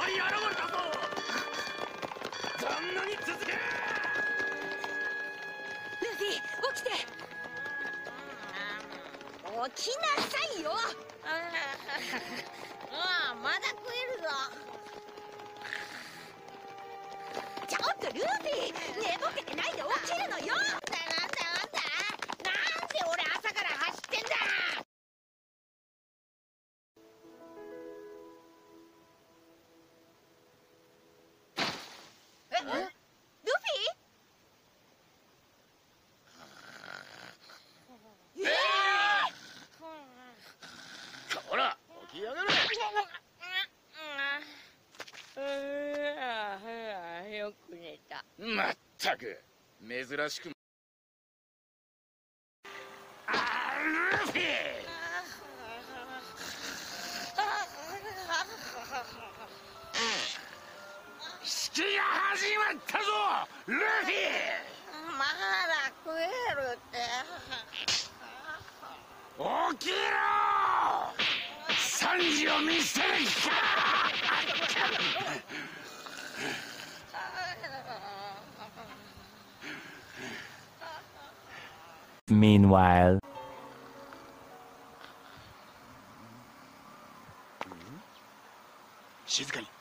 い現れたぞ。そんなに続け。 ルフィ、起きて。起きなさいよ。 ああ、まだ食えるぞ。 ちょっとルフィ、寝ぼけてないで起きるのよ。 なんで俺朝から走ってんだ。 ルフィ？ こら起き上がれ。 よく寝た。 まったく珍しく。ルフィ、式が始まったぞ。ルフィ、 まだ食えるって。 起きろ。惨事を見せる気か。 Meanwhile. 静かに。